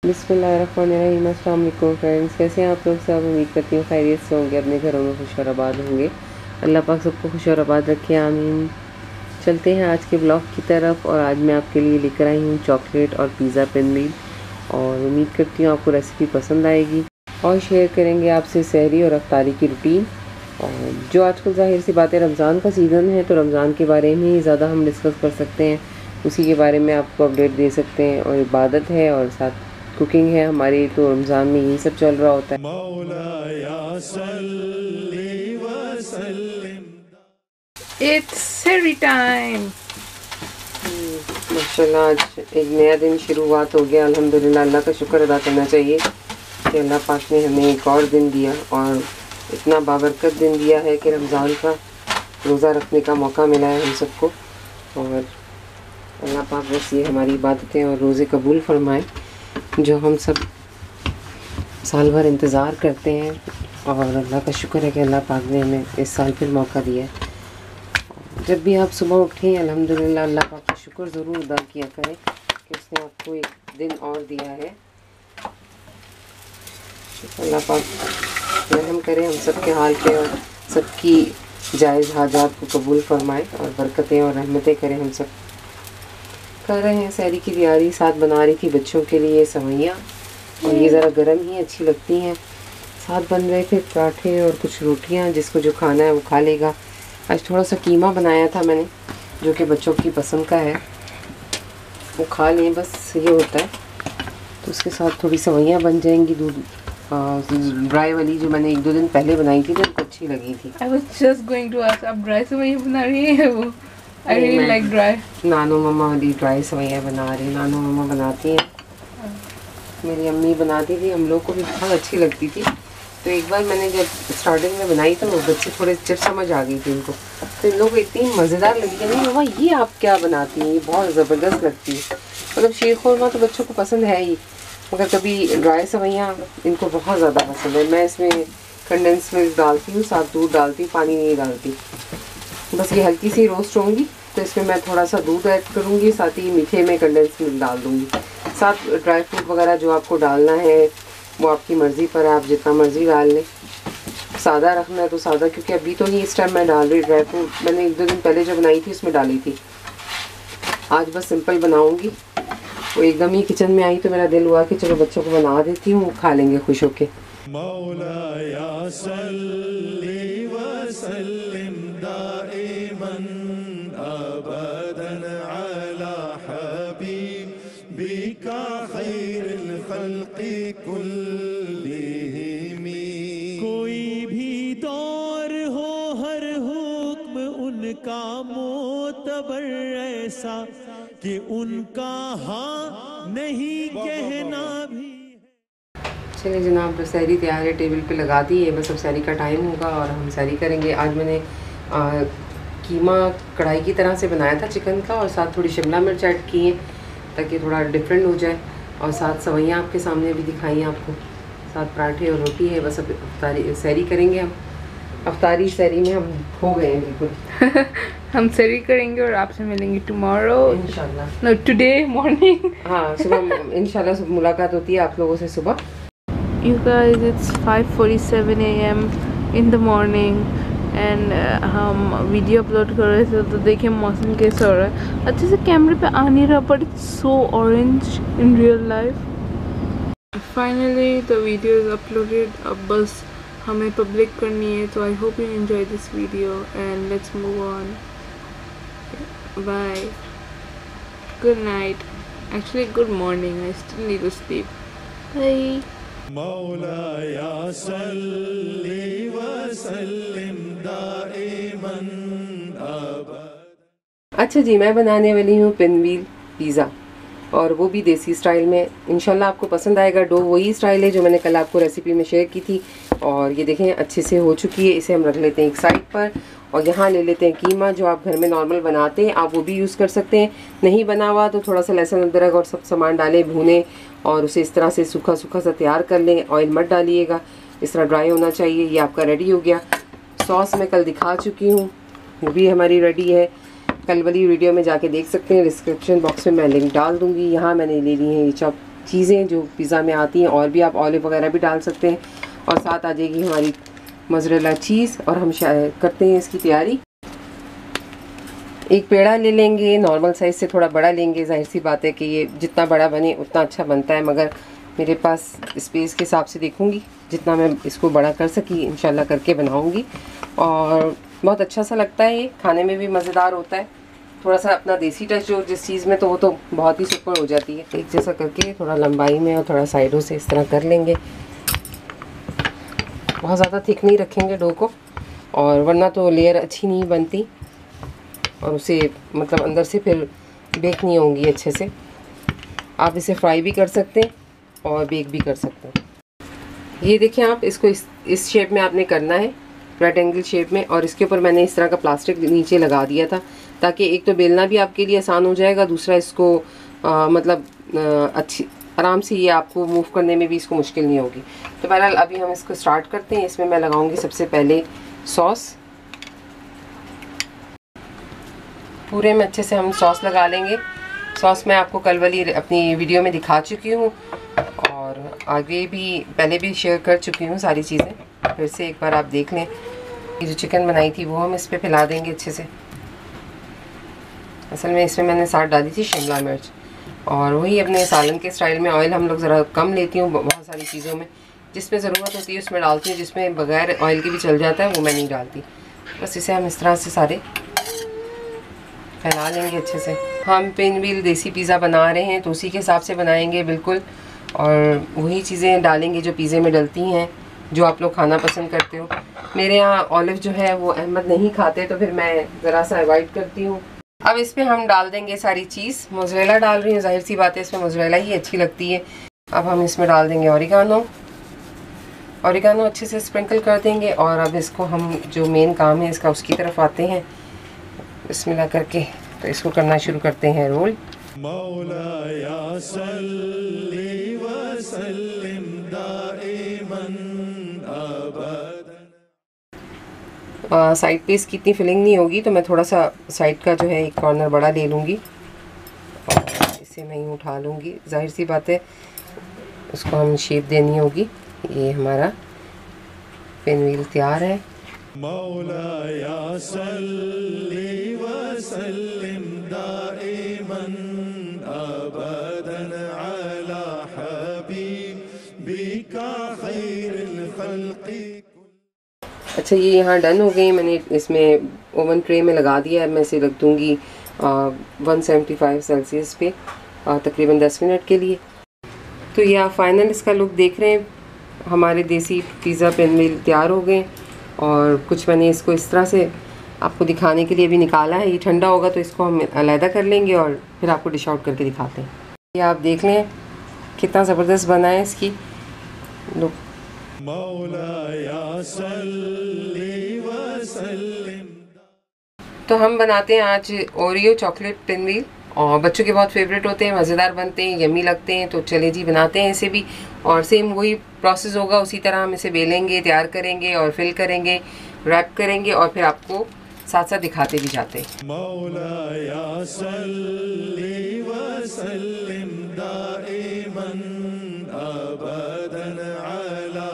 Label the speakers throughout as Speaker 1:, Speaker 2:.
Speaker 1: बिस्मिल्लाहिर्रहमानिर्रहीम। अस्सलाम वालेकुम फ्रेंड्स, कैसे हैं आप लोग सब। उम्मीद करती हूँ खैरियत से होंगे, अपने घरों में खुश और आबाद होंगे। अल्लाह पाक सबको खुश और आबाद रखे, आमीन। चलते हैं आज के ब्लॉग की तरफ। और आज मैं आपके लिए लेकर आई हूँ चॉकलेट और पिज़्ज़ा पिनवील, और उम्मीद करती हूँ आपको रेसिपी पसंद आएगी। और शेयर करेंगे आपसे सहरी और अफ्तारी की रूटीन। और जो आजकल ज़ाहिर सी बात है, रमज़ान का सीज़न है, तो रमज़ान के बारे में ही ज़्यादा हम डिस्कस कर सकते हैं, उसी के बारे में आपको अपडेट दे सकते हैं। और इबादत है और साथ कुकिंग है हमारी, तो रमज़ान में यही सब चल रहा होता है।
Speaker 2: It's Sari time.
Speaker 1: माशाल्लाह, आज एक नया दिन शुरुआत हो गया। अल्हम्दुलिल्लाह, अल्लाह का शुक्र अदा करना चाहिए कि अल्लाह पाक ने हमें एक और दिन दिया, और इतना बाबरकत दिन दिया है कि रमज़ान का रोज़ा रखने का मौका मिला है हम सबको। और अल्लाह पाक बस ये हमारी इबादतें और रोज़े कबूल फरमाए, जो हम सब साल भर इंतज़ार करते हैं। और अल्लाह का शुक्र है कि अल्लाह पाक ने हमें इस साल फिर मौका दिया है। जब भी आप सुबह उठें, अल्हम्दुलिल्लाह अल्लाह पाक का शुक्र ज़रूर अदा किया करें कि उसने आपको एक दिन और दिया है। अल्लाह पाक रहम करे हम सब के हाल पे, और सबकी जायज़ हाजात को कबूल फरमाए, और बरकतें और रहमतें करें। हम सब कर रहे हैं सहरी की तैयारी। साथ बना रही थी बच्चों के लिए सवैयाँ, और ये ज़रा गर्म ही अच्छी लगती हैं। साथ बन रहे थे पराठे और कुछ रोटियां, जिसको जो खाना है वो खा लेगा। आज थोड़ा सा कीमा बनाया था मैंने, जो कि बच्चों की पसंद का है, वो खा लें, बस ये होता है। तो उसके साथ थोड़ी सवैयाँ बन जाएंगी, दूध ड्राई वाली, जो मैंने 1-2 दिन पहले बनाई थी, तो उनको अच्छी लगी थी।
Speaker 2: I was just going to ask, आप ड्राई सेवई बना रही हैं वो? I really like dry.
Speaker 1: नानो मम्मा वाली ड्राई सवैयाँ बना रही, नानो मम्मा बनाती हैं, मेरी अम्मी बनाती थी, हम लोग को भी बहुत अच्छी लगती थी। तो एक बार मैंने जब स्टार्टिंग में बनाई, तो वो बच्चे थोड़े जब समझ आ गई थी उनको, तो इन लोगों को इतनी मज़ेदार लगी कि नहीं मम्मा ये आप क्या बनाती हैं, ये बहुत ज़बरदस्त लगती है। मतलब शीर खुरमा तो बच्चों को पसंद है ही, मगर कभी ड्राई सवैयाँ इनको बहुत ज़्यादा पसंद है। मैं इसमें कंडेंस मिल्क डालती हूँ, साथ दूध डालती हूँ, पानी नहीं डालती। बस ये हल्की सी रोस्ट होंगी, तो इसमें मैं थोड़ा सा दूध ऐड करूँगी, साथ ही मीठे में कंडेंस मिल्क डाल दूँगी। साथ ड्राई फ्रूट वगैरह जो आपको डालना है वो आपकी मर्ज़ी पर है, आप जितना मर्ज़ी डाल लें। सादा रखना है तो सादा, क्योंकि अभी तो नहीं, इस टाइम मैं डाल रही ड्राई फ्रूट, मैंने 1-2 दिन पहले जब बनाई थी उसमें डाली थी। आज बस सिंपल बनाऊँगी। वो एकदम ही किचन में आई तो मेरा दिल हुआ कि चलो बच्चों को बना देती हूँ, खा लेंगे खुश होके।
Speaker 3: कोई भी दौर हो, हर हुक्म उनका मोतबर ऐसा कि उनका हाँ नहीं कहना भी।
Speaker 1: चलिए जनाब, सहरी तैयार है, टेबल पे लगा दी है, बस अब सहरी का टाइम होगा और हम सहरी करेंगे। आज मैंने कीमा कढ़ाई की तरह से बनाया था चिकन का, और साथ थोड़ी शिमला मिर्च ऐड की है ताकि थोड़ा डिफरेंट हो जाए, और साथ सवैयाँ आपके सामने भी दिखाई हैं आपको, साथ पराठे और रोटी है। बस अब अफ्तारी सहरी करेंगे हम। अफ्तारी सहरी में हम हो गए हैं बिल्कुल।
Speaker 2: हम सहरी करेंगे और आपसे मिलेंगे टुमारो
Speaker 1: इंशाल्लाह।
Speaker 2: No today morning.
Speaker 1: हाँ, सुबह इंशाल्लाह सुबह मुलाकात होती है आप लोगों से सुबह।
Speaker 2: You guys, it's 5:47 a.m. in the morning and हम वीडियो अपलोड कर रहे थे, तो देखिए मौसम कैसा हो रहा है। अच्छे से कैमरे पे आ नहीं रहा, but it's so orange in real life. Finally the video is uploaded. अब बस हमें पब्लिक करनी है, तो I hope you enjoy this video and let's move on. Bye, good night, actually good morning, I still need to sleep. Bye.
Speaker 3: मौलाया सल्ली व सल्लिम दाइमन अबद।
Speaker 1: अच्छा जी, मैं बनाने वाली हूँ पिनवील पिज़्ज़ा, और वो भी देसी स्टाइल में। इंशाल्लाह आपको पसंद आएगा। डो वही स्टाइल है जो मैंने कल आपको रेसिपी में शेयर की थी, और ये देखें अच्छे से हो चुकी है। इसे हम रख लेते हैं एक साइड पर, और यहाँ ले लेते हैं कीमा, जो आप घर में नॉर्मल बनाते हैं, आप वो भी यूज़ कर सकते हैं। नहीं बना हुआ तो थोड़ा सा लहसुन अदरक और सब सामान डालें, भूनें, और उसे इस तरह से सूखा सूखा सा तैयार कर लें। ऑयल मत डालिएगा, इस तरह ड्राई होना चाहिए। ये आपका रेडी हो गया। सॉस मैं कल दिखा चुकी हूँ, वो भी हमारी रेडी है। कल वाली वीडियो में जाके देख सकते हैं, डिस्क्रिप्शन बॉक्स में मैं लिंक डाल दूँगी। यहाँ मैंने ले ली है ये चीज़ें जो पिज़्ज़ा में आती हैं, और भी आप ऑलिव वगैरह भी डाल सकते हैं। और साथ आ जाएगी हमारी मोज़रेला चीज़, और हम करते हैं इसकी तैयारी। एक पेड़ा ले लेंगे, नॉर्मल साइज़ से थोड़ा बड़ा लेंगे। जाहिर सी बात है कि ये जितना बड़ा बने उतना अच्छा बनता है, मगर मेरे पास स्पेस के हिसाब से देखूंगी जितना मैं इसको बड़ा कर सकी इंशाल्लाह करके बनाऊंगी। और बहुत अच्छा सा लगता है, ये खाने में भी मज़ेदार होता है। थोड़ा सा अपना देसी टच जो जिस चीज़ में, तो वो तो बहुत ही सुपर हो जाती है। एक जैसा करके थोड़ा लंबाई में और थोड़ा साइडों से इस तरह कर लेंगे। बहुत ज़्यादा थिक नहीं रखेंगे डो को, और वरना तो लेयर अच्छी नहीं बनती और उसे मतलब अंदर से फिर बेक नहीं होंगी अच्छे से। आप इसे फ्राई भी कर सकते हैं और बेक भी कर सकते हैं। ये देखिए आप इसको इस शेप में आपने करना है, रेक्टेंगल शेप में। और इसके ऊपर मैंने इस तरह का प्लास्टिक नीचे लगा दिया था, ताकि एक तो बेलना भी आपके लिए आसान हो जाएगा, दूसरा इसको अच्छी आराम से ये आपको मूव करने में भी इसको मुश्किल नहीं होगी। तो बहरहाल अभी हम इसको स्टार्ट करते हैं। इसमें मैं लगाऊंगी सबसे पहले सॉस। पूरे में अच्छे से हम सॉस लगा लेंगे। सॉस मैं आपको कल वाली अपनी वीडियो में दिखा चुकी हूँ, और आगे भी पहले भी शेयर कर चुकी हूँ सारी चीज़ें। फिर से एक बार आप देख लें। ये जो चिकन बनाई थी वो हम इस पर फैला देंगे अच्छे से। असल में इसमें मैंने साथ डाली थी शिमला मिर्च, और वही अपने सालन के स्टाइल में ऑयल हम लोग ज़रा कम लेती हूँ बहुत सारी चीज़ों में। जिसमें ज़रूरत होती है उसमें डालती हूँ, जिसमें बगैर ऑयल के भी चल जाता है वो मैं नहीं डालती। बस इसे हम इस तरह से सारे फैला लेंगे अच्छे से। हम पिनव्हील देसी पिज़्ज़ा बना रहे हैं तो उसी के हिसाब से बनाएंगे बिल्कुल, और वही चीज़ें डालेंगे जो पिज़्ज़े में डलती हैं, जो आप लोग खाना पसंद करते हो। मेरे यहाँ ऑलिव जो है वो अहमद नहीं खाते, तो फिर मैं ज़रा सा अवॉइड करती हूँ। अब इस पर हम डाल देंगे सारी चीज़। मोज़रेला डाल रही हूँ, जाहिर सी बात है इसमें मोज़रेला ही अच्छी लगती है। अब हम इसमें डाल देंगे ऑरिगानो अच्छे से स्प्रिंकल कर देंगे। और अब इसको हम जो मेन काम है इसका उसकी तरफ आते हैं बिस्मिल्लाह करके। तो इसको करना शुरू करते हैं रोल।
Speaker 3: मौलाया सल्ली व सल्लिम दाइमन अबदन।
Speaker 1: साइड पे इसकी इतनी फिलिंग नहीं होगी, तो मैं थोड़ा सा साइड का जो है एक कॉर्नर बड़ा ले लूँगी और इसे मैं यूँ उठा लूँगी। जाहिर सी बात है उसको हम शेप देनी होगी। ये हमारा पिनव्हील तैयार है।
Speaker 3: मौलाया सल्ली व सल्लिम दाइमन अबदन अला हबीबिका खैरुल खल्क़ि।
Speaker 1: अच्छा, ये यहाँ डन हो गई। मैंने इसमें ओवन ट्रे में लगा दिया है। मैं इसे रख दूँगी 175 सेल्सियस पे तकरीबन 10 मिनट के लिए। तो ये आप फाइनल इसका लुक देख रहे हैं। हमारे देसी पिज़्ज़ा पिनव्हील तैयार हो गए, और कुछ मैंने इसको इस तरह से आपको दिखाने के लिए भी निकाला है। ये ठंडा होगा तो इसको हम अलहदा कर लेंगे और फिर आपको डिश आउट करके दिखाते हैं। ये आप देख लें कितना ज़बरदस्त बना है इसकी लुक।
Speaker 3: मौलाया सल्ली व सल्लिम।
Speaker 1: तो हम बनाते हैं आज ओरियो चॉकलेट पिनव्हील, और बच्चों के बहुत फेवरेट होते हैं, मज़ेदार बनते हैं, यम्मी लगते हैं। तो चले जी बनाते हैं इसे भी, और सेम वही प्रोसेस होगा। उसी तरह हम इसे बेलेंगे, तैयार करेंगे और फिल करेंगे, रैप करेंगे, और फिर आपको साथ साथ दिखाते भी जाते हैं।
Speaker 3: मौलाया सल्ली व सल्लिम दाइमन अबदन अला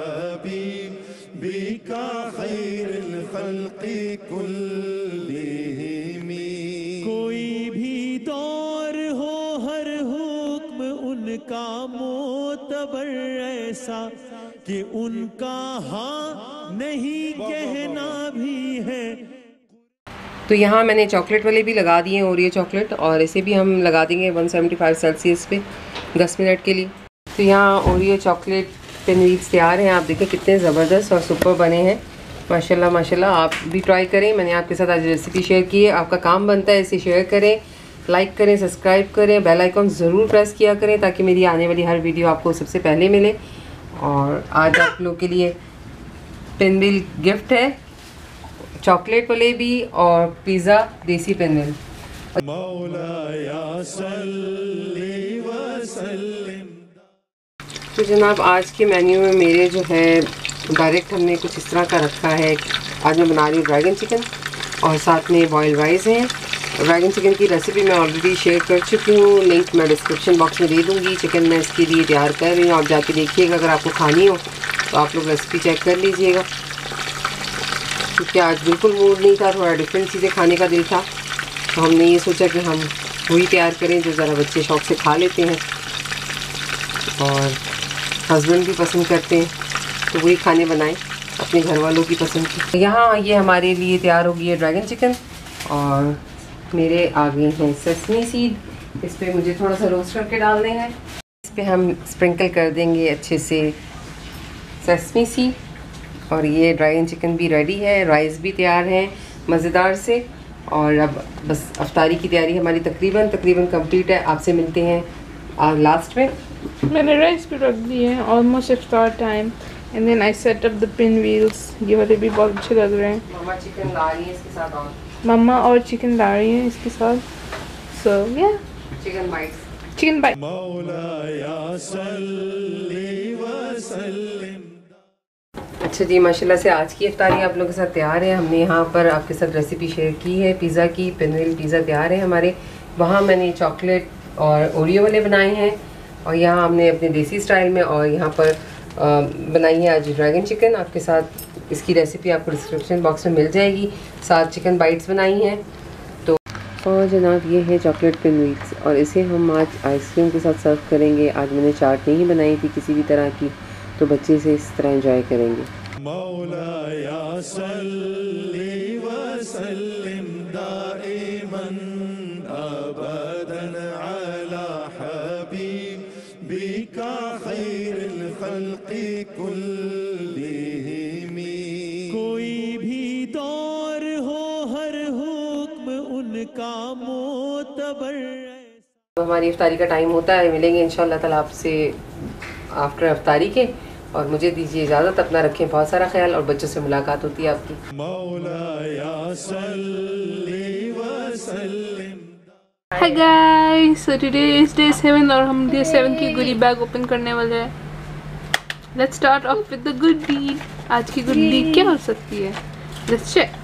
Speaker 3: हबीबिका खैरुल खल्क़ि कुल्लिहिम। कोई भी दौर हो हर हुक्म उनका मोतबर ऐसा कि उनका हाँ नहीं कहना भी है।
Speaker 1: तो यहाँ मैंने चॉकलेट वाले भी लगा दिए हैं, ओरियो चॉकलेट, और इसे भी हम लगा देंगे 175 सेल्सियस पे 10 मिनट के लिए। तो यहाँ ओरियो चॉकलेट पिनव्हील्स तैयार हैं। आप देखें कितने ज़बरदस्त और सुपर बने हैं, माशाल्लाह माशाल्लाह। आप भी ट्राई करें। मैंने आपके साथ आज रेसिपी शेयर की है। आपका काम बनता है इसे शेयर करें, लाइक करें, सब्सक्राइब करें, बेल आइकॉन ज़रूर प्रेस किया करें ताकि मेरी आने वाली हर वीडियो आपको सबसे पहले मिले। और आज आप लोग के लिए पिनव्हील गिफ्ट है, चॉकलेट वाले भी और पिज़्ज़ा देसी पिनव्हील।
Speaker 3: मौलाया सल्ली व सल्लिम।
Speaker 1: तो जनाब आज के मेन्यू में मेरे जो है डायरेक्ट हमने कुछ इस तरह का रखा है। आज मैं बना रही हूँ ड्रैगन चिकन, और साथ में बॉयल राइस हैं, ड्रैगन चिकन की रेसिपी मैं ऑलरेडी शेयर कर चुकी हूँ, लिंक मैं डिस्क्रिप्शन बॉक्स में दे दूँगी। चिकन मैं इसके लिए तैयार कर रही हूँ, आप जाके देखिएगा। अगर आपको खानी हो तो आप लोग रेसिपी चेक कर लीजिएगा। क्योंकि आज बिल्कुल मूड नहीं था, थोड़ा डिफरेंट चीज़ें खाने का दिल था, तो हमने ये सोचा कि हम वही तैयार करें जो ज़रा बच्चे शौक़ से खा लेते हैं और हस्बैंड भी पसंद करते हैं, तो वही खाने बनाएं अपने घर वालों की पसंद की। यहाँ ये हमारे लिए तैयार हो गई है ड्रैगन चिकन और मेरे आगे हैं सेसमी सीड। इस पर मुझे थोड़ा सा रोस्ट करके डालने हैं। इस पर हम स्प्रिंकल कर देंगे अच्छे से सेसमी सीड। और ये ड्रैगन चिकन भी रेडी है, राइस भी तैयार है मज़ेदार से। और अब बस अफ्तारी की तैयारी हमारी तकरीबन कंप्लीट है। आपसे मिलते हैं लास्ट में।
Speaker 2: मैंने राइस भी रख दिए हैं, ऑलमोस्ट इफ्तार time. And then I set up the pin wheels, ये वाले भी बहुत अच्छे लग रहे हैं।
Speaker 1: मम्मा चिकन ला रही है इसके साथ, और
Speaker 2: मम्मा और चिकन ला रही हैं इसके साथ। सो या
Speaker 1: चिकन बाइट।
Speaker 3: मौलाया सल्ली व सल्लिम।
Speaker 1: अच्छा जी, माशाल्लाह से आज की इफ्तारी आप लोगों के साथ तैयार है। हमने यहाँ पर आपके साथ रेसिपी शेयर की है पिज़्ज़ा की। पिनव्हील पिज़्ज़ा तैयार है हमारे। वहाँ मैंने चॉकलेट और ओरियो वाले बनाए हैं और यहाँ हमने अपने देसी स्टाइल में, और यहाँ पर बनाई है आज ड्रैगन चिकन। आपके साथ इसकी रेसिपी आपको डिस्क्रिप्शन बॉक्स में मिल जाएगी। साथ चिकन बाइट्स बनाई हैं। तो और जनाब ये है चॉकलेट पिनव्हील्स और इसे हम आज आइसक्रीम के साथ सर्व करेंगे। आज मैंने चाट नहीं बनाई थी किसी भी तरह की, तो बच्चे इसे इस तरह एंजॉय करेंगे।
Speaker 3: मौलाया सल्ली व सल्लिम दाइमन अबदन अला हबीबिका खैरिल खल्क़ि कुल्लिहिम। कोई भी दौर हो हर हुक्म उनका मोतबर।
Speaker 1: तो हमारी इफ्तारी का टाइम होता है, मिलेंगे इंशाल्लाह ताला आपसे आफ्टर इफ्तारी के। और मुझे दीजिए इजाज़त, अपना रखें बहुत सारा ख्याल और बच्चों से मुलाकात होती है आपकी।
Speaker 3: मौलाया सल्ली व सल्लिम।
Speaker 2: Hi guys, so today is day 7 और हम डे 7 की गुडी बैग ओपन करने वाले हैं। Let's start off with the good deed. आज की गुड डीड क्या हो सकती है? Let's check.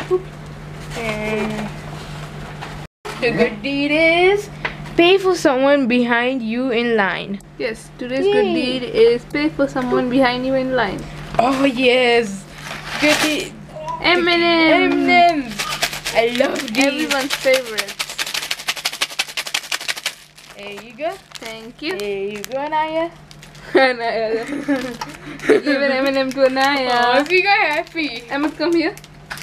Speaker 4: The good deed is pay for someone behind you in line.
Speaker 2: Yes, today's good deed is pay for someone behind you in line.
Speaker 4: Oh yes, good deed. M&M's. I love these.
Speaker 2: Everyone's favorite.
Speaker 4: There you go.
Speaker 2: Thank you.
Speaker 4: There you go, Naya.
Speaker 2: Anaya. Give an M&M to Anaya.
Speaker 4: Oh, she got happy.
Speaker 2: Ahmed, come here.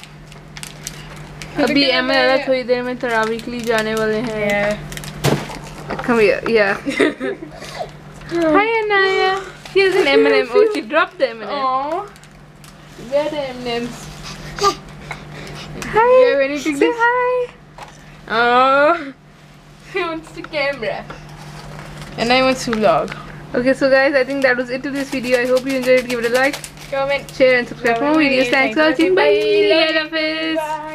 Speaker 2: अभी Emma थोड़ी देर में तरावी के लिए जाने वाले हैं।
Speaker 4: Yeah.
Speaker 2: Come here. Yeah. Hi Anaya. Here's an M&M. Oh, she dropped the M&M.
Speaker 4: Oh, where the M&M's?
Speaker 2: Hi.
Speaker 4: You have anything
Speaker 2: Say
Speaker 4: to
Speaker 2: hi.
Speaker 4: Oh, he wants the camera. And I want to vlog.
Speaker 2: Okay, so guys, I think that was it to this video. I hope you enjoyed it. Give it a like,
Speaker 4: Comment,
Speaker 2: share, and subscribe for more videos. Thanks for watching. Bye.
Speaker 4: Love you.
Speaker 2: Hafiz.
Speaker 4: Bye.